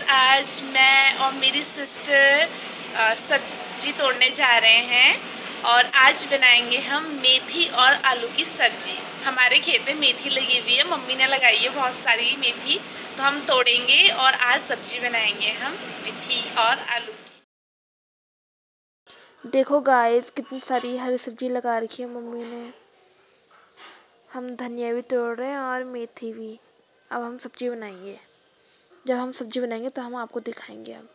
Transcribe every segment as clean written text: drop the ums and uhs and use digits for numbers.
आज मैं और मेरी सिस्टर सब्जी तोड़ने जा रहे हैं और आज बनाएंगे हम मेथी और आलू की सब्जी। हमारे खेत में मेथी लगी हुई है, मम्मी ने लगाई है बहुत सारी मेथी, तो हम तोड़ेंगे और आज सब्जी बनाएंगे हम मेथी और आलू की। देखो गाइस, कितनी सारी हरी सब्जी लगा रखी है मम्मी ने। हम धनिया भी तोड़ रहे हैं और मेथी भी। अब हम सब्जी बनाएंगे। जब हम सब्जी बनाएंगे तो हम आपको दिखाएंगे। अब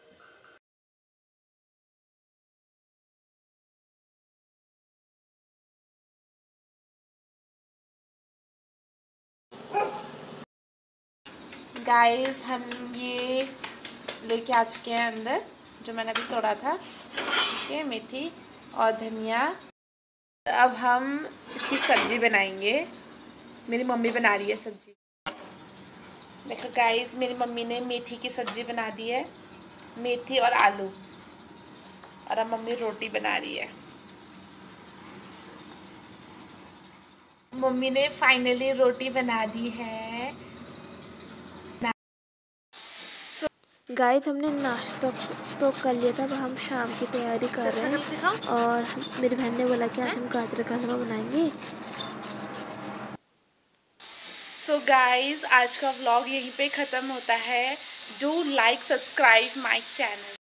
गाइस, हम ये लेके आ चुके हैं अंदर, जो मैंने अभी तोड़ा था। ये मेथी और धनिया। अब हम इसकी सब्जी बनाएंगे। मेरी मम्मी बना रही है सब्जी। देखो गाइस, मेरी मम्मी ने मेथी की सब्जी बना दी है, मेथी और आलू। और अब मम्मी रोटी बना रही है। मम्मी ने फाइनली रोटी बना दी है। गाइस, हमने नाश्ता तो कर लिया था। अब हम शाम की तैयारी कर रहे हैं और मेरी बहन ने बोला कि आज हम गाजर का हलवा बनाएंगे। सो गाइस, आज का व्लॉग यहीं पे ख़त्म होता है। Do like subscribe my channel.